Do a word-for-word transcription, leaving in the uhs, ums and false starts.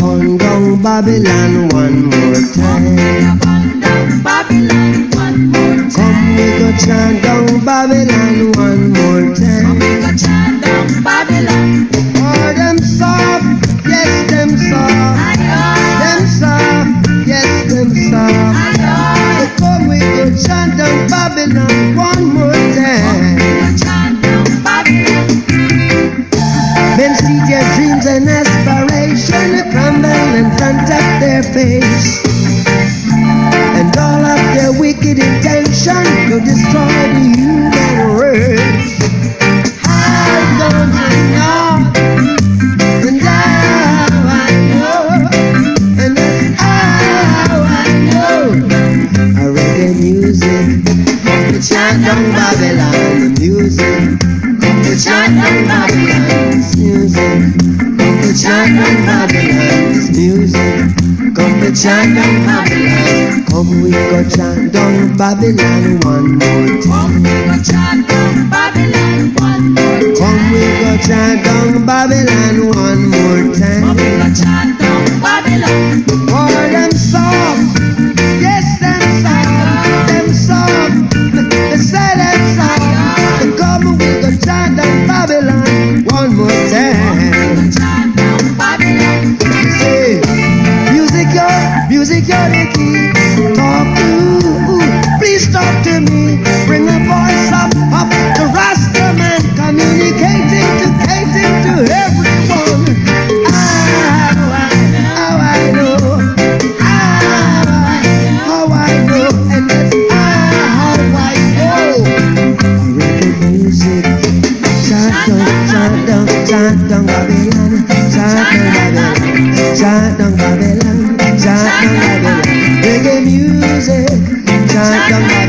burn down Babylon one more time. Burn down Babylon one more time. Come we go chant down Babylon one more time. Come we go chant down Babylon. Oh, them soft, yes, them soft. Them soft, yes, them soft. So come we go chant down Babylon one more time. Men see their dreams and aspiration crumble in front of their face, and all of their wicked intention to destroy the human race. I don't know, and how I know, and that's how I know. A reggae music, come to chant down Babylon, the music. Come to chant down Babylon's music. Come to chant down Babylon's music. Come to chant down Babylon. Come we go chant down Babylon one more time. Come we go chant down Babylon one more time. Come we go chant down Babylon one more time. Come we go chant down Babylon. Oh, them soft, yes, them soft, them soft. They say them soft. So come we go chant down Babylon one more time. Chant down Babylon. Say, music, your music, your the key. Talk to, please talk to me. Bring a voice up, up to Rasta man, communicating to, cating to everyone. How I, how I know, how, how I know, and that's how I know. Reggae music, chant down, chant down, chant down Babylon, chant down Babylon, chant down Babylon, chant down Babylon. Reggae music, chant down Babylon.